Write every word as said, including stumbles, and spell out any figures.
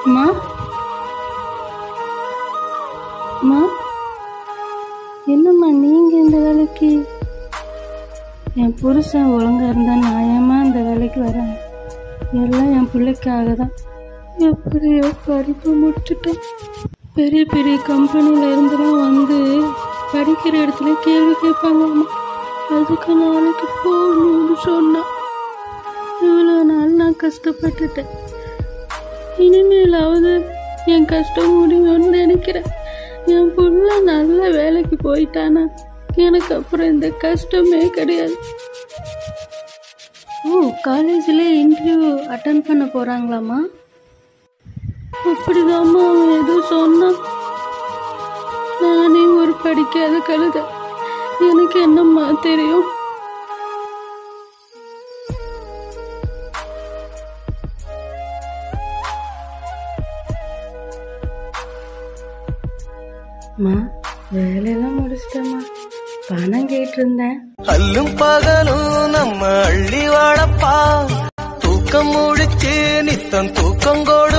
அம்மா அம்மா, என்னம்மா நீங்க இந்த வேலைக்கு? என் புருஷன் ஒழுங்கா இருந்தா நான் ஏமா இந்த வேலைக்கு வரேன்? எல்லாம் என் பிள்ளைக்காக தான். எப்படியோ படிப்பு முடிச்சுட்டேன். பெரிய பெரிய கம்பெனில இருந்துலாம் வந்து படிக்கிற இடத்துல கேள்வி கேட்பாங்கம்மா. அதுக்கு நாளைக்கு போகணும்னு சொன்னான். இவ்வளோ நாள் நான் கஷ்டப்பட்டுட்டேன். இனிமேலாவது என் கஷ்டம் முடியும்னு நினைக்கிறேன். என் புள்ள நல்ல வேலைக்கு போயிட்டானா எனக்கு அப்புறம் இந்த கஷ்டமே கிடையாது. ஓ, காலேஜில் இன்டர்வியூ அட்டன் பண்ண போகிறாங்களாம்மா? அப்படிதாம்மா அவன் ஏதோ சொன்னான். நானே ஒரு படிக்காத கழுத, எனக்கு என்னம்மா தெரியும்? அம்மா, வேலையெல்லாம் முடிச்சிட்டேம்மா. பணம் கேட்டிருந்தேன். அல்லும் பகலும் நம்ம அள்ளி வாழப்பா, தூக்கம் முடிச்சு நித்தம் தூக்கம் கூட